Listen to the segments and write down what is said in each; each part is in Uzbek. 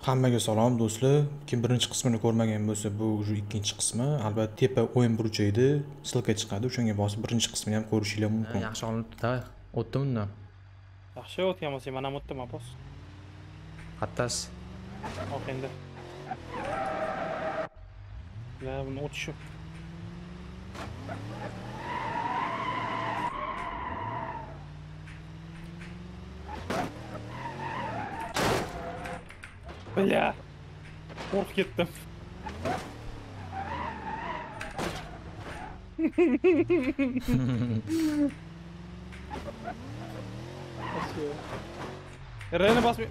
Hammaga salom do'stlar. Kim birinchi qismini ko'rmagan bo'lsa, bu ikkinchi qismi. Albatta tepa o'yin burchi edi. Silka chiqadi, o'shanga bosib birinchi qismini ham ko'rishinglar mumkin. Yaxshi olinibdi-da. O'tdim undan. Yaxshi o'tgan bo'lsa, men ham o'tdim, apos. Qattas. Oq endi. Ya, buni o'tish yo'q. Bля. Qo'rqib ketdim. Reni bosmay.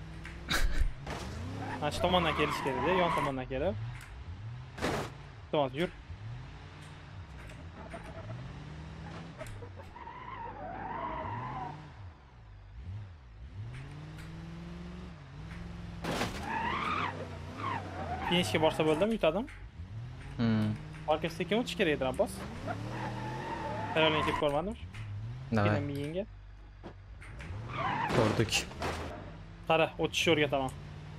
Aç tomondan kelish kerak-da, yon tomondan kelib. Tamam, yur. Gençke borsa bo'ldimi, yutadimi? Orkasiga kim o'tish kerak edi, Abbos? Tayyorlanib kelib ko'rmadimmi? Davay. Miyingga. Ko'rdik. Qara, o'tishni o'rgataman.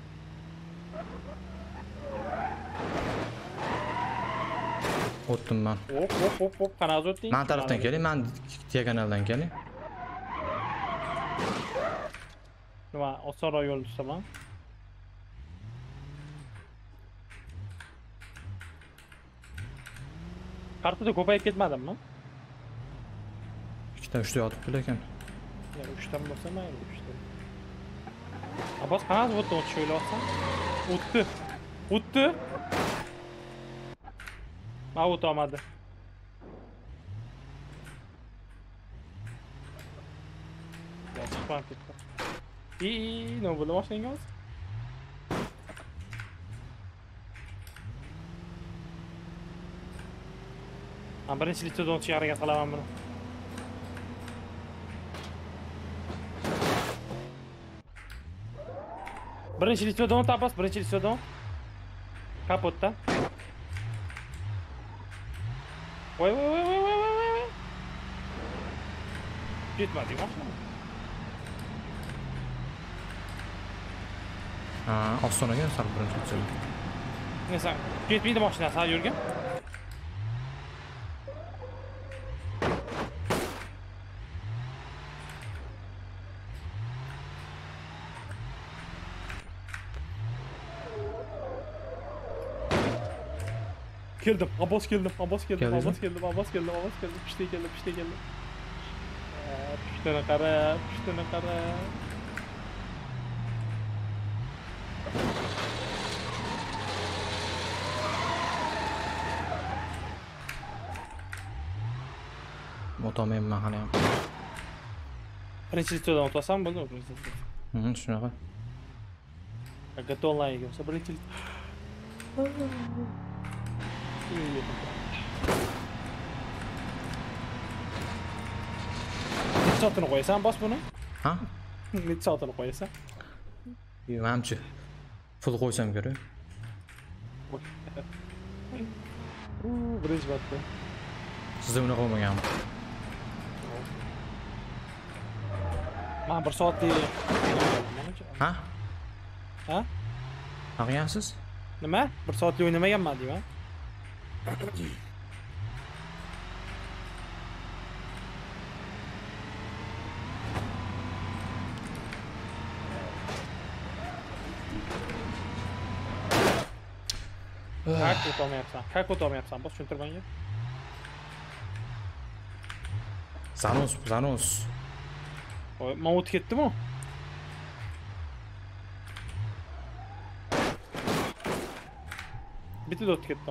O'tdim men. Hop, qanaqa o'tding? Men tarafdan keling, men diagonaldan keling. Nima, osonroq yo'l tutaman. Kartada ko'payib ketmadimmi? Ikkita uchta yotibdi lekin. Ya, 3 dan bo'lsa mayli, 3 dan. Abbos, qanaqa o'tdi, o'tish o'ylayapsan? O'tdi. Ma o'tolmadi. Ya, chiqmay ketdi. Nima bo'ldi mashinaga hozir? Ben birinchi litda o'tishga harakat qilaman buni. Birinchi litda o't, Abbos, birinchi litda o't. Kapotda. Voy. Ketmadi mashina. Ha, ostonaga sal birinchi litda. Nesa, ketmaydi mashina, sal yurgan. Geldim, Abbos geldim. Pişte geldim. Piştene kara. O'tolmayman men hali ham. Birinchi litdan o'tasam bo'ldi, birinchi litda. Shunaqa. Agar onlayn bo'lsa birinchi lit. Necha soatini qo'yasan, bos buni? Ha? Necha soatini qo'yasan? Menimcha full qo'ysam kerak. Birinchi marta. Sizda unaqa bo'lmaganmi? Men 1 soatlik. Ha? Ha? Qilgansiz? Nima? 1 soatlik o'ynamaganman deyman. Как o'tolmayapsan? Bos tushuntir menga. Zanus. Voy, men o'tib ketdim-ku. Bitta o'tib ketdim.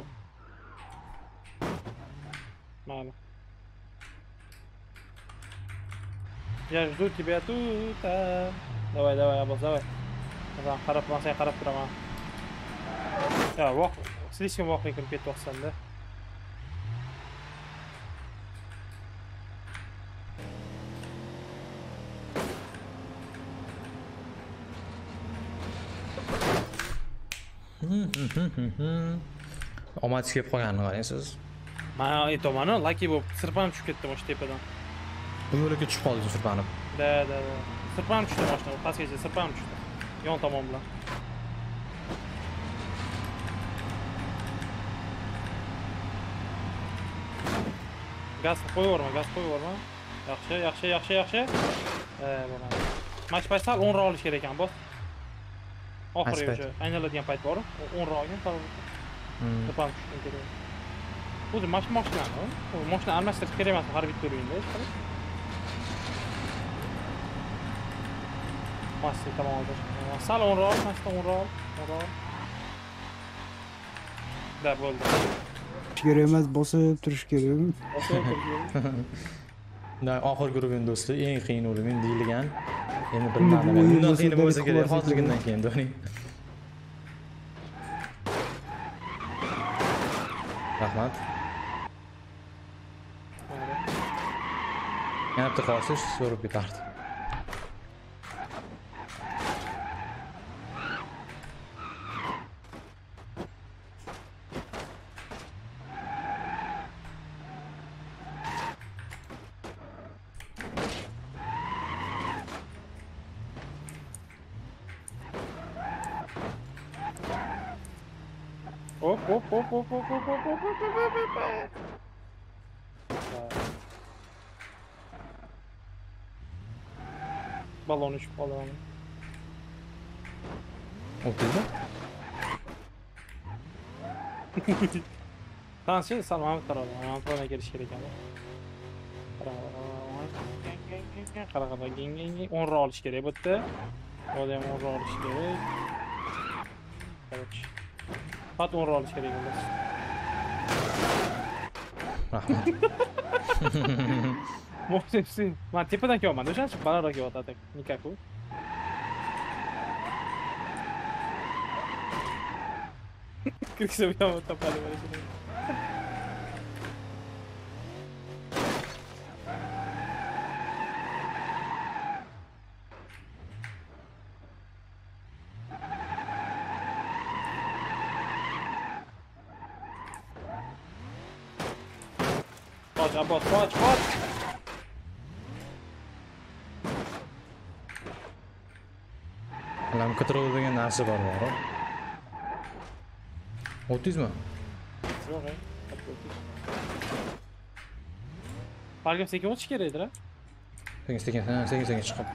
Mana. Я жду тебя тут. Давай, Abbos, давай. Ben qarab, masaya qarab turaman. Ya, слишком voqea kirib ketyapsan-da. Omadsiz kelib qolganini qaraysiz. Men aytaman, lucky bo'lib sirpanib tushib ketdim o'sha tepadan. Bu yo'lga tushib qoldingiz sirpanib. Da. Sırtlanım düştü başına. Pas geçti. Sırtlanım düştü. Yon tamam lan. Gaz qo'yaverma, gaz qo'yaverma. Yaxshi. Bo'ladi. Mach sal 10 olish kerak ekan, bos. Oxiriga o'sha aynaladigan payt bor. 10 olgan, sal depam tushgan kerak. O'zi mashinani, mashina almashtirish kerak emas, har bitta o'yinda. Mashina tamom oldi. Sal 10 ol, mashina 10 ol. Da bo'ldi. Kerak emas, bosib turish kerak. Oxirgi guruh do'stlar eng qiyin o'lim deyilgan. Endi bilmadim. Bundan qiyin bo'lsa kerak, hozirgidan keyin do'ning. Rahmat. Yana bitta qolsiz so'rab ketardi. Hop. Balon uçup balon. O'tdingmi? Tamam şimdi sen Mahmut tarafı. Mahmut tarafına geliş gerek ama. Qara geng 10 ra olish kerak bu yerda. O'zi ham 10 ra olish kerak. Короче. Fat 10 ra olish kerak emas. Rahmat. Muhsin. Men tepadan kelyapman. O'shancha balandroq kelyapti. Nikaku. Kirkisa bu ham topadi mana shuni. Abbas, kaç. Alam qidiruv degan narsa bor. O'tdingizmi? Yo'q, balkim sekin o'tish kerak edi. Sekin chiqib.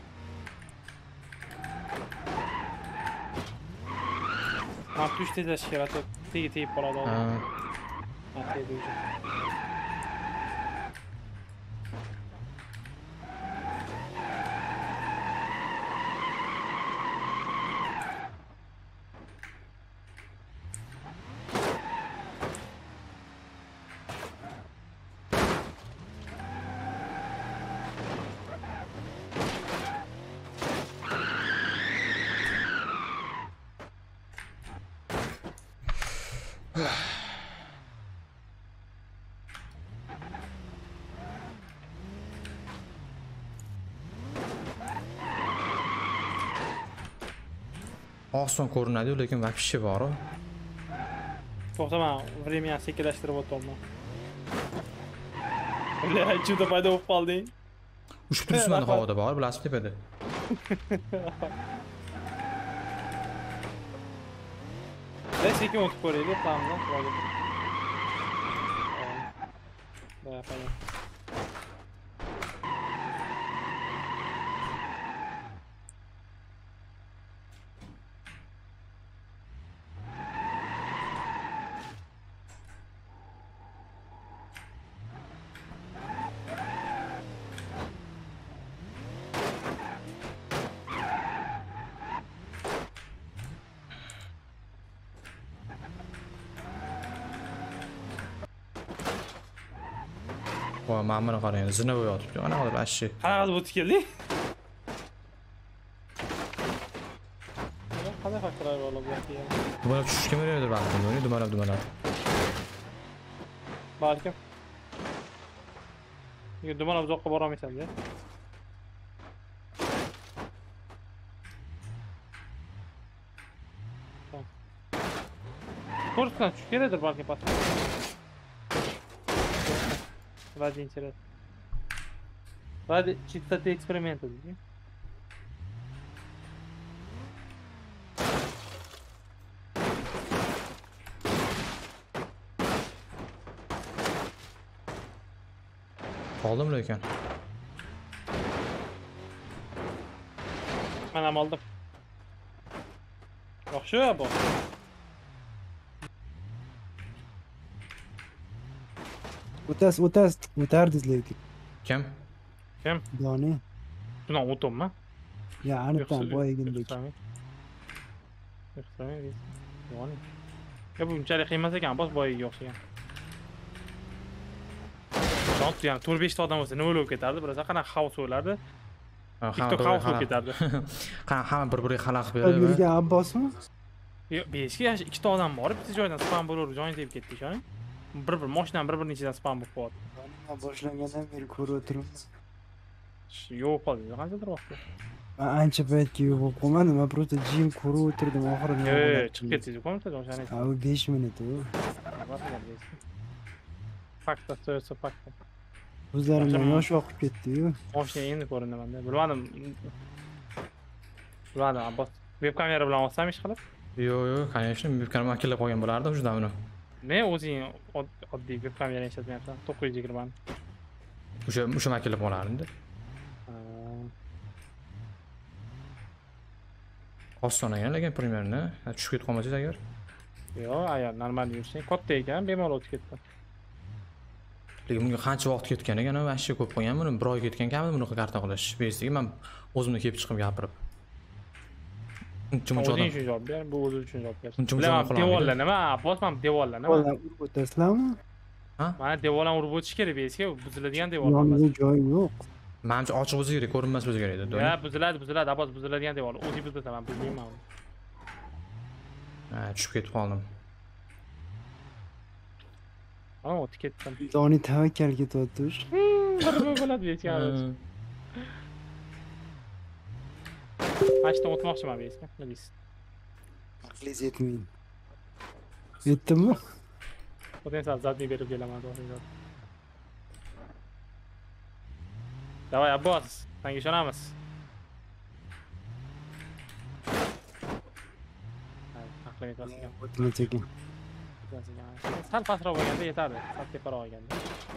Ha, tush tezlash kerak. Tegib qoladi. Ha, tegdi. Oson ko'rinadi, lekin вообще bor. To'xtama, времени sekinlashtirib o'tyapman. Bля, juda paydo bo'lib qolding. Ushbu turishmani havoda bor, bilasizmi tepada. Sekin o'tib ko'raylik, plandan qilib. Paydo. Voy, mana buni qarang, zina bo'yotibdi. Ana qilib ashshi. Qanaqa o'tib keldi? Qanday faktorlar bor bu yerda? Dumalab tushishga meradir balkim, dumalab. Balkim. Yo, dumalab uzoqqa bora olmaysan-da. Ko'rsatgan tushib keladir balki pas. Ради интереса. Ради чистоты эксперимента. Qoldim lekin. Men ham oldim. Yaxshi bu. O'tardiz lekin. Kim? Doni. Shundan o'tibmi? Ya, aniqdan boyagindek. Ya bu unchalik qiymas ekan, bos boyiga o'xshagan. Shont yani 4-5 ta odam bo'lsa nima bo'lib ketardi? Birosa qanaqa xavf o'lardi? TikTok xavf bo'lib ketardi. Qanaqa hamma bir-biriga xalaqit Yurgan berib. Abbosmi? Yo'q, 5 ga 2 ta odam bor, bitta joydan spam bo'laverib, joyini tepib ketdi, ishoning. Bir mashinadan bir nechadan spam bo'lib qoldi. Boshlangandan beri ko'rib o'tiribman. Yo'q qoldi, qanchadir vaqt. Ancha paytga yo'q bo'lib qolmadim. Men просто jim ko'rib o'tirdim oxirida. Chiqib ketdingiz, ko'mtada o'shani. Ha, 5 minut u. Fakta so'ysa fakta. Ko'zlarimdan yosh oqib ketdi-yu. Mashina endi ko'rindimanda. Bilmadim. Abbos. Webkamera bilan olsam ish qilib. Yo'q, конечно, webkamera akillab qolgan bo'lardim shundan uni. Men o'zing oddiy webkamera ishlatmayapsan, 920 ni. O'sha akillab qolardim-da. Ostonagina lekin primerni tushib ketib qolmasangiz agar. Yo'q, agar normal yursang, katta ekan, bemalol o'tib ketdi. Lekin bunga qancha vaqt ketgan ekan, vashcha ko'p qolgan buni, bir oy ketgan kamida bunaqa karta qilish. Besiga men o'zimni kelib chiqib gapirib. Uncha O'zing uchun javob ber, bu o'zi uchun javob ber. Uncha Bilaman, devorlar nima? Abbos, men devorlar nima? Urib o'tasizlarmi? Mana devorlarni urib o'tish kerak, besiga buziladigan devorlar. Yonida joy yo'q. Menimcha ochiq bo'lsa kerak, ko'rinmas bo'lsa kerak edi. Ya, buziladi, Abbos, buziladigan devor. O'zing buzasan, men buzmayman. Ha, tushib ketib qoldim. Ha, o'tib ketdim. Doni tavakkal ketyapti. Nima bo'ladi besiga? Mashina o'tmoqchiman besiga, nima deysiz? Aqlingiz yetmaydi. Yetdimi? Potensial zadniy berib kelaman, to'g'ri. Davay Abbos, senga ishonamiz. Aqlim yetmasin. O'tma sekin. Sal pastroq bo'lganda yetardi, sal teparoq olganda.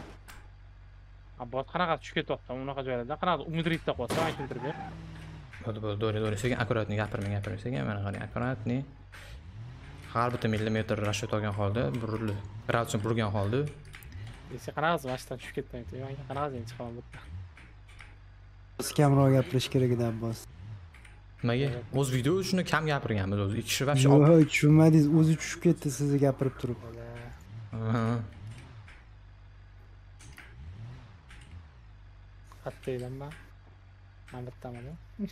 Abbos qanaqa tushib ketyapti, unaqa joylarda qanaqa umidritda qolsa, men tushuntirib ber. Bo'ldi, sekin akkuratni gapirmang, sekin mana qarang, akkuratni. Har bitta millimetr rashat olgan holda, burildi. Gradusni burgan holda. Sen qanaqasi mashinadan tushib ketding, men qanaqasi chiqaman bu yerda. Biz kamroq gapirish kerak edi Abbos. Nimaga? O'z video shuni kam gapirganmiz o'zi. Ikki kishi vobshe. Yo'q, tushunmadingiz, o'zi tushib ketdi sizni gapirib turib. Qatta edim men. Men bittaman.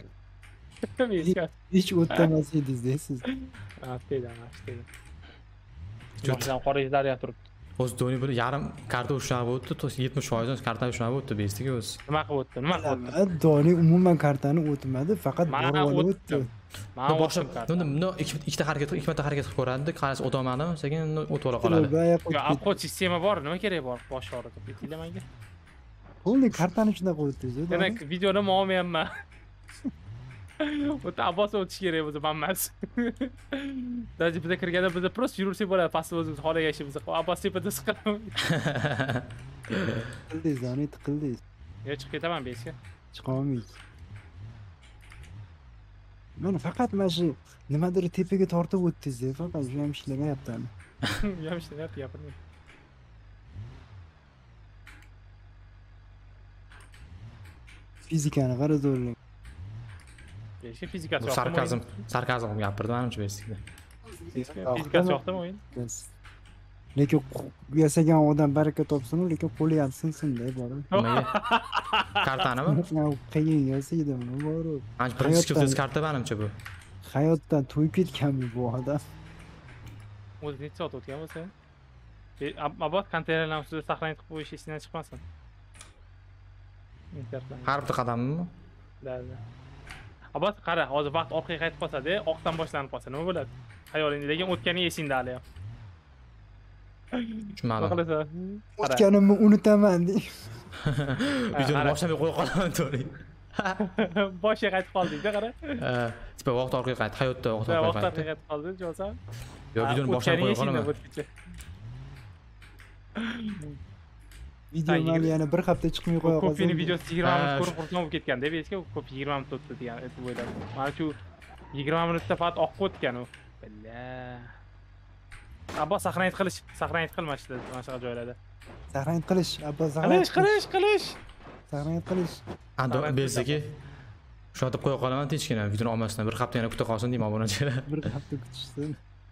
Hech o'tmas edingiz siz. Qatta edim. Jo'tdan qora daryo turibdi. O'z Doni bir yarim karta ushlab o'tdi, 70% karta ushlab o'tdi bestiga o'zi. Nima qilib o'tdi? Doni umuman kartani o'tmadi, faqat borib olib o'tdi. Men boshim karta. Unda ikkita harakat qilib ko'radi, qarasa o'tolmadim, sekin o'tib ola qoladi. Yo'q, obxod sistema bor, nima kerak bor bosh og'ritib aytinglar menga. Bo'ldi, kartani shunday qo'yib o'tdingiz. Demak, videoni men olmayapman. O'ta Abbos o'tish kerak bo'lsa, men emas. Даже bizga kirganda biz просто yursak bo'ladi, pastda o'zimiz xohlagan ishimizni qilib, Abbos tepada siqilamiz. Tiqildingiz, Doni, tiqildingiz. Yo, chiqib ketaman besiga. Chiqa olmaysiz. Mana faqat mana shu nimadir tepaga tortib o'tdingiz, faqat shu ham ishlamayaptimi? Ham ishlayapti, gapirmang. Fizikani qara zo'rlang. Besiga fizikasi yo'qmi? Sarkazm gapirdim menimcha besiga. Fizikasi yo'qmi o'yin? Lekin yasagan odam baraka topsin, lekin qo'li ham sinsin-da bor. Nimaga? Kartanimi? Qiyin yasaydi bor. Ancha birinchi skilsiz karta menimcha bu. Hayotdan to'yib ketganmi bu odam? O'zi necha soat o'tgan bo'lsa? Abbos konteynerlar ustida saqlanib qo'yish esidan chiqmasin. Har bir qadammi? Da. Abbos qara, hozir vaqt orqaga qaytib qolsa-da, oqdan boshlanib qolsa nima bo'ladi? Xayolingda, lekin o'tgani esingda hali ham. Tushunmadim. O'tganimni unutaman deb. Videoni boshlamay qo'ya qolaman to'g'ri. Boshga qaytib qolding-da, qara. Tipa vaqt orqaga qaytdi, hayotda vaqt orqaga qaytdi. Vaqt orqaga qaytib qolding, jo'sam. Yo, videoni boshlamay qo'ya qolaman. Video mali yana bir hafta chiqmay qo'ya qolsa. Ko'pini videosi 20 minut ko'rib xursand bo'lib ketganda, besga ko'p 20 minut o'tdi degan aytib o'yladim. Mana shu 20 minutda faqat oqib o'tgan u. Billa. Abbos saqlanib qilish mana shu joylarda. Saqlanib qilish, Abbos Qilish. Saqlanib qilish. Ado bezaki shotib qo'ya qolaman tinchgina videoni olmasdan bir hafta yana kuta qolsin deyman obunachilar. Bir hafta kutishsin.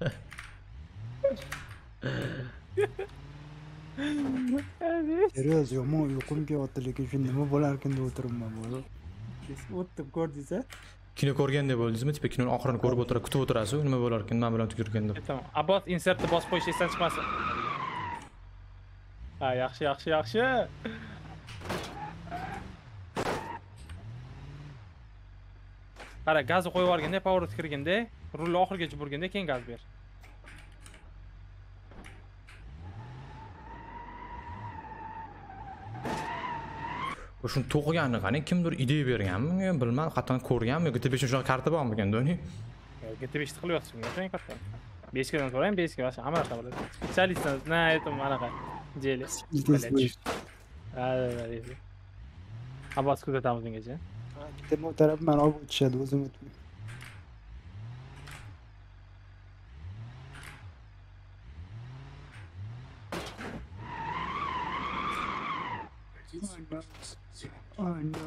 Seriyoz yomon uyqum kelyapti, lekin shu nima bo'larkin deb o'tiribman bu. O'tib ko'rdingiz-a? Kino ko'rgandek bo'ldingizmi? Tipa kinoni oxirini ko'rib o'tirib kutib o'tirasiz, nima bo'larkin, nima bilan tugirgan deb. Tamam. Abbos insertni bosib qo'yish esdan chiqmasin. Ha, yaxshi. Qara, gazni qo'yib yuborganda, powerga kirganda, rulni oxirigacha burganda keyin gaz ber. Shuni to'qiganni qani, kimdir ideya berganmi, bilmadim, qatdan ko'rganmi, GT5 shunaqa karta bormi ekan doni? GT5 qilyapsiz bunga, shunga karta. 5 gadan so'rayman, 5 ga boshqa hamma narsa bo'ladi. Spesialistdan, aytdim anaqa. Jeli. Ha. Abbos kuzatamiz bungacha. Bitta motorab meni olib o'tishadi, o'zim o'tmayman. Oh no.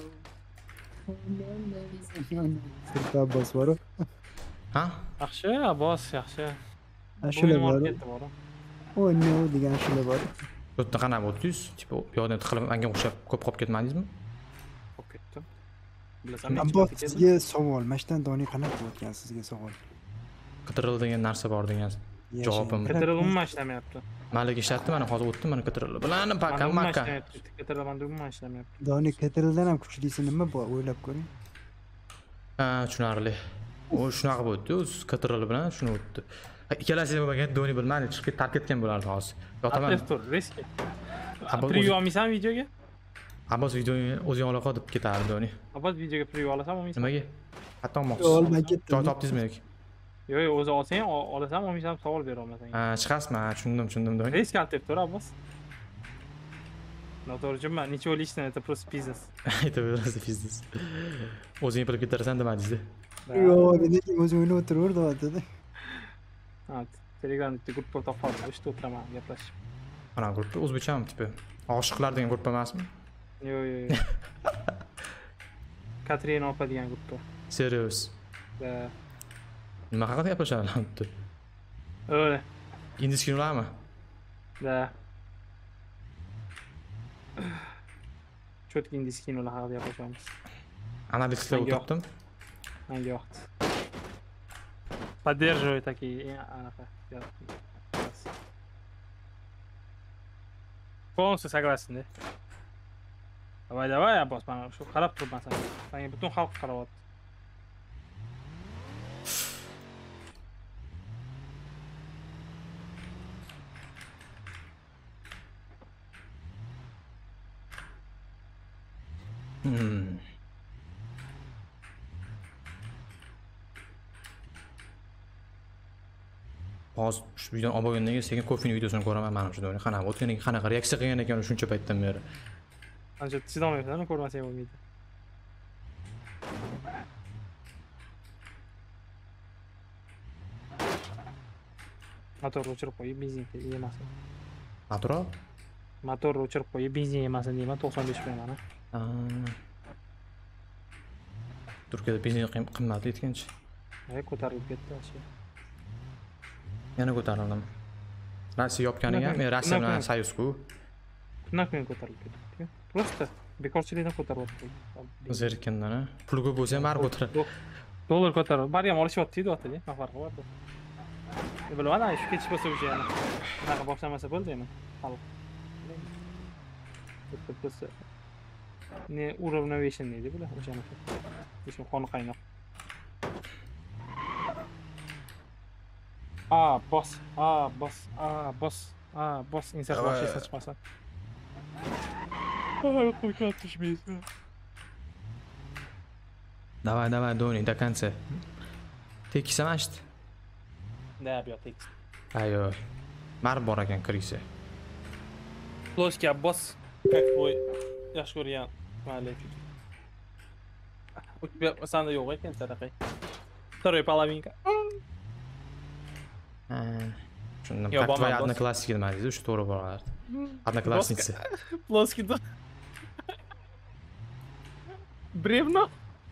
Sirta Abbos bor. Ha? Yaxshi, Abbos, yaxshi. Ashula bor. Oh no degan ashula bor. O'tda qanday o'tdingiz? Tipo, bu yoqdan tiqilib menga o'xshab ko'p qolib ketmadingizmi? Qolib ketdim. Bilasanmi? Abbos sizga savol, mashtan doni qanaqa bo'tgan sizga savol? Qidiriladigan narsa bor degan javobim. Qidirilib ishlamayapti. Malik ishlatdi, mana hozir o'tdim, mana qidirildi. Bilan makka. Qidirilgan umuman ishlamayapti. Doni qidirildan ham kuchlisi nima bor, o'ylab ko'ring. Ha, tushunarli. U shunaqa bo'ldi, o'zi qidirilib bilan shuni o'tdi. Ikkalasi bo'lmagan doni bilmadi, chiqib tark etgan bo'lardi hozir. Yotaman. Tur, risk. Preview olmaysan videoga? Abbos videoni o'zing ola qolib ketardi doni. Abbos videoga preview olasan olmaysan? Nimaga? Hatto olmoqchi. Olmay ketdim. Joy topdingizmi yoki? Yo'q, o'zi olsang, olasan, olmaysan savol bera olmasang. Ha, chiqasizmi? Tushundim doni. Risk olib tur, Abbos. Noto'g'ri, nechего личного, это просто бизнес. Это просто бизнес. O'zing bilib ketarasan demadingiz-da. Yo'q, lekin o'zim o'ynab o'tiraverdim. Ha, Telegramda gruppa topib oldim, ishda o'tiraman, gaplashib. Ana gruppa o'zbekchami tipi? Oshiqlar degan gruppa emasmi? Yo'q. Katrina opa degan gruppa. Serios. Da. Nima haqida gaplashadi? O'yle. Indis kinolarmi? Da. Cho'tki indis kinolar haqida gaplashamiz. Analitlar o'tirdim. Menga yoqdi. Поддерживаю такие anaqa. Полностью согласен, да? Давай, Abbos, mana shu qarab turibman senga. Senga butun xalq qarayapti. Hozir shu videoni olib bo'lgandan keyin sekin kofening videosini ko'raman mana shu doni. Qanaqa o'tgan ekan, qanaqa reaksiya qilgan ekan shuncha paytdan beri. Ancha chidolmayapsan, ko'rmasang bo'lmaydi. Motorni o'chirib qo'yib, benzin yemasin. Motorni o'chirib qo'yib, benzin yemasin deyman, 95 qo'yaman. Turkiyada benzin qimmat etganchi. Ko'tarilib ketdi shu. Yana ko'tarildim. Rossiya yopganiga, men Rossiya bilan soyuz-ku. Kundan kun ko'tarilib ketdi. Просто bekorchilikdan ko'taryapti. Zerikkandan, pul ko'p bo'lsa ham baribir ko'taradi. Dollar ko'taradi. Bari ham olishyapti deyapti, nima farqi bor? Bilmadim, shu ketish bo'lsa o'sha yana. Bunaqa boshlamasa bo'ldi yana. Xalq. Просто ne уравновешенный deydi bular o'shanaqa. O'sha qoni qaynoq. Boss, insert вообще saçmasa. Хуй отжмись. Давай, Дoni, до конца. Tekis emasdi. Да, bu yoq tekis. Ayo. Mar bor ekan kirgisi. Ploshka Abbos Как твой yaxshi ko'rgan malika. У тебя sanda yo'q ekan sadaqa. Второй половинка. Shundan Yo, как твоя bo'lmadi, одноклассники nima deydi, shu to'g'ri bo'lardi. Одноклассницы. Плоский да. Бревно.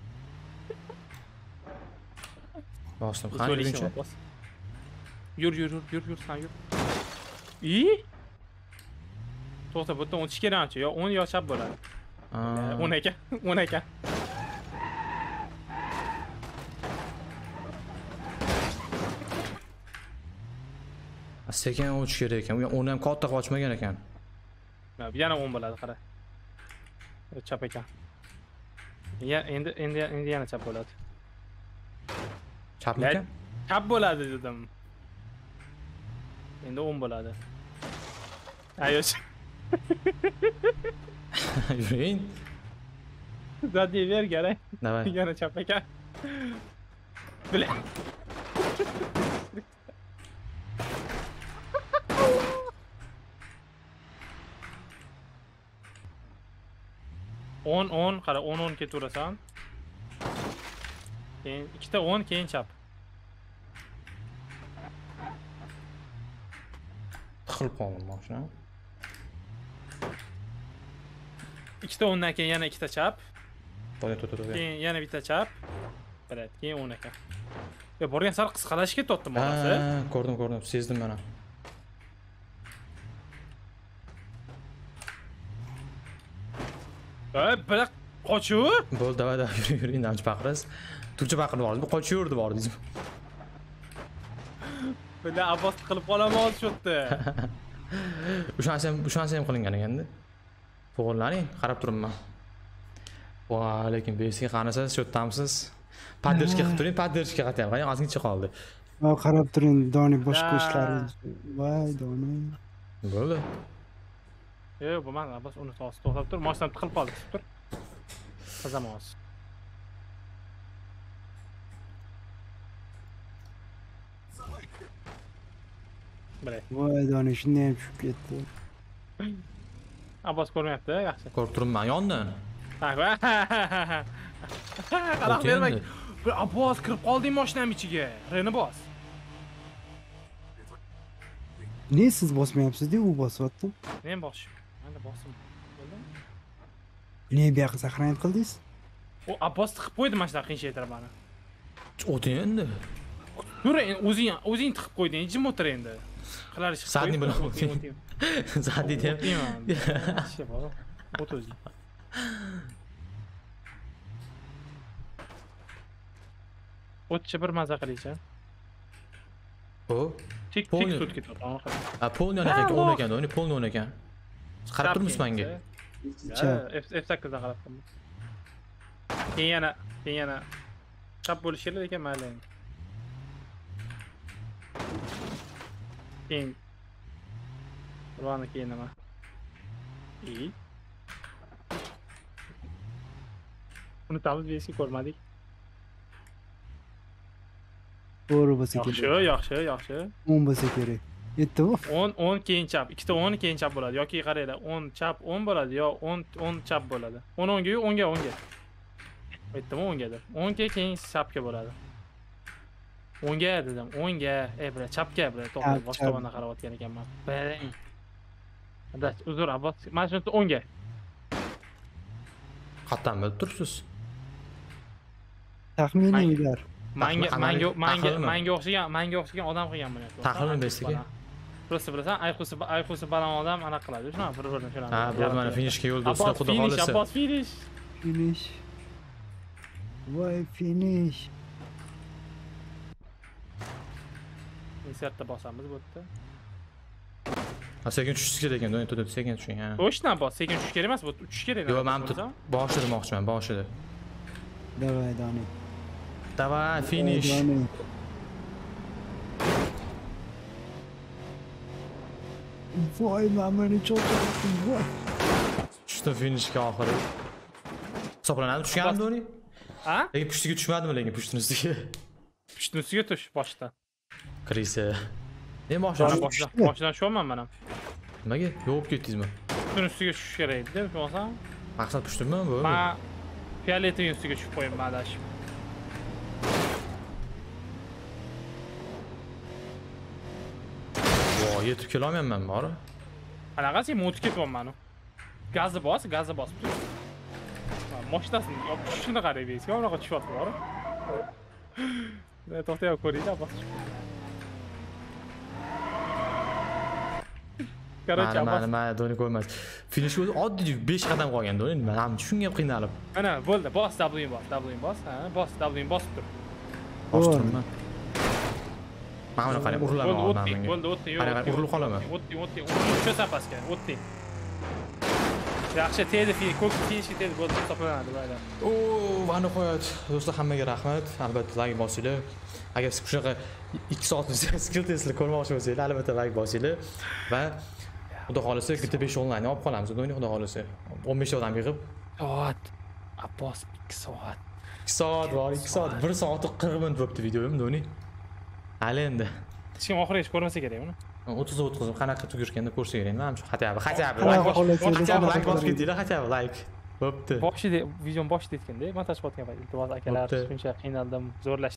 Bosdim, qani birinchi. Yur sen yur. И? To'xta, bu yerdan o'tish kerakchi? Yo 10 yo chap bo'ladi. 10 ekan, 10 ekan. Sekin o'tish kerak ekan. Uni ham katta qochmagan ekan. Yana 10 bo'ladi, qara. Chap ekan. Endi yana chap bo'ladi. Chapmi ekan? Chap bo'ladi dedim. Endi 10 bo'ladi. Ayosh. Yuring. Zadniy ver kerak. Давай. Yana chap ekan. Bile. On qara 10 ketaverasan. Keyin ikkita 10 keyin chap. Tiqilib qoldim mashina. Ikkita 10dan keyin yana ikkita chap. To'g'ri. Keyin yana bitta chap. Bilat, keyin 10 ekan. Yo borgan sari qisqalashib ketyapti morasi. Ko'rdim, sezdim mana. Biroq qochuv? Bo'ldi, davay, yuring, namchi baqirasiz. Turcha baqirib yubordi, qochaverdi bordingiz. Bunda Abbos qilib qolamoz sho'tdi. O'shanisi ham qilingan ekanda. To'g'rilaring, qarab turibman. Va lekin besiga qarasiz, sho'ttamsiz. Поддержка qilib turing, поддержка qilyapman. Qarang, ozgincha qoldi. Ha, qarab turing, Doni boshqa ishlari. Voy, Doni. Bo'ldi. Yo'q, bo'lmadi, Abbos uni to'xtab tur, mashinam tiqilib qoldi, tur. Qazamos. Bilay. Voy, Doni shunday ham tushib ketdi. Abbos ko'rmayapti, yaxshi. Ko'rib turibman yondan. Qarab bermang. Bir Abbos kirib qolding mashinam ichiga. Reni bos. Ne siz bosmayapsiz-da, u bosyapti. Men bosishim. Menda bosim. Bo'ldimi? Ne bu yoqqa saqlanib qildingiz? O Abbos tiqib qo'ydi mana shunaqa qiyinchaytirib mani. O'ting endi. Yur, o'zing tiqib qo'yding, jim o'tir endi. Qilar ish. Zadniy bilan o'ting. Zadniy deb. Ishi bor. O't o'zing. O'tchi bir maza qilingchi. O? Tik tut ketyapti. Polni ekan, 10 ekan, uni polni 10 ekan. Qarab turibsiz menga. F8 da qarab turibman. Keyin yana chap bo'lish kerak ekan mayli. Keyin keyin nima? Unutamiz, beski ko'rmadik. To'g'ri bo'lsa kerak. Yaxshi. 10 bo'lsa kerak. Yetdimi? 10 keyin chap, ikkita 10 keyin chap bo'ladi yoki qaranglar, 10 chap 10 bo'ladi yo 10 chap bo'ladi. 10 ga 10 ga. Aytdimi 10 gadir. 10 ga keyin chapga bo'ladi. 10 ga dedim, 10 ga, bra, chapga bra, to'g'ri, boshqa tomondan qarayotgan ekanman. Adach, uzr, Abbos, mana shuni 10 ga. Qatdan bilib turibsiz. Taxmininglar. Manga o'xshagan odam qilgan buni. Taxmin besiga. Просто bilasan, ayqusi baland odam anaqa qiladi, shunaqa bir-biridan shunaqa. Ha, bu mana finishga yo'l do'stlar, xudo xolisa. Abbos finish. Voy, finish. Insertda bosamiz bu yerda. Ha, sekin tushish kerak ekan, do'ng tutib sekin tushing, ha. To'shna Abbos, sekin tushish kerak emas, bu uchish kerak. Yo'q, men boshida demoqchiman, boshida. Davay, Doni. Davay, finish. Voy, mamani cho'qib, voy. Tushdim finishga oxiri. Hisoblanadi, tushganmi Doni? Ha? Lekin pushtiga tushmadimi, lekin pushtini ustiga. Pushtini ustiga tush boshdan. Kirisa. Boshidan tushyapman men ham. Nimaga? Yo'q ketdingizmi? Pushtin ustiga tushish kerak edi, bo'lmasam. Maqsad Pushtinmi bu? Men fioletning ustiga tushib qo'yibman adashib. Vo, yetib kelolmayapman bor. Qanaqasi men o'tib ketyapman u. Gazni bos. Mashinasini tushishini qarang deysiz, unaqa tushyapti bor. To'xtayib ko'ringlar, bos. Короче, mana doni ko'rmas. Finishga o'zi oddiy 5 qadam qolgan doni. Men ham shunga ham qiynalib. mana bo'ldi, bos, W bos. Ha, bos, W bosib tur. Bostirman. Mana buni qarang, urilaman odamga. Bo'ldi, o'tding. Qarang, urilib qolaman. O'tding. Tushasan pastga, o'tding. Yaxshi, tegdi, ko'k tiyishga tegdi, bo'ldi, hisoblanadi bayda. O, va nihoyat do'stlar, hammaga rahmat. Albatta like bosinglar. Agar siz shunaqa 2 soatlik skill testni ko'rmoqchi bo'lsangiz, albatta like bosinglar va xudo xolisa GTA 5 onlayn olib qolamiz. Xudo xolisa 15 odam yig'ib Soat. Abbos 2 soat. 2 soat bor, 2 soat, 1 soat 40 minut bo'libdi videoyim, doni. Hali endi Hech kim oxirigacha ko'rmasa kerak uni. 30 qanaqa tugirganda ko'rsa kerak. Men ham хотя бы like bosib ketinglar, хотя бы like. Bo'pti. Video boshida aytganda, montaj qilayotgan payt iltimos akalar, shuncha qiynaldim, zo'rlash